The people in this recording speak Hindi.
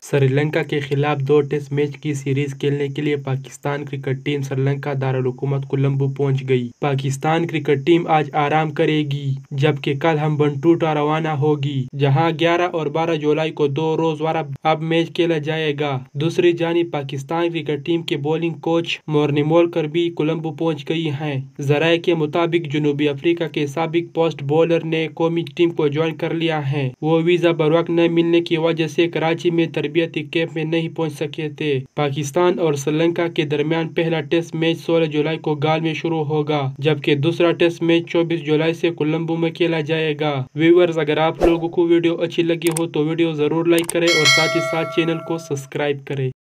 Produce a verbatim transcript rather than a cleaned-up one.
श्रीलंका के खिलाफ दो टेस्ट मैच की सीरीज खेलने के लिए पाकिस्तान क्रिकेट टीम श्रीलंका दारुल हुकूमत कोलंबो पहुंच गई। पाकिस्तान क्रिकेट टीम आज आराम करेगी, जबकि कल हम बंटूटा रवाना होगी, जहां ग्यारह और बारह जुलाई को दो रोजवार अब मैच खेला जाएगा। दूसरी जानिब पाकिस्तान क्रिकेट टीम के बॉलिंग कोच मोर्नी मोलकर भी कोलंबो पहुंच गई हैं। जराये के मुताबिक जनूबी अफ्रीका के साबिक पोस्ट बॉलर ने कौमी टीम को ज्वाइन कर लिया है। वो वीजा बरवक्त न मिलने की वजह से कराची में तरबियती कैंप में नहीं पहुंच सके थे। पाकिस्तान और श्रीलंका के दरमियान पहला टेस्ट मैच सोलह जुलाई को गाल में शुरू होगा, जबकि दूसरा टेस्ट मैच चौबीस जुलाई से कोलंबो में खेला जाएगा। व्यूअर्स, अगर आप लोगों को वीडियो अच्छी लगी हो तो वीडियो जरूर लाइक करें और साथ ही साथ चैनल को सब्सक्राइब करें।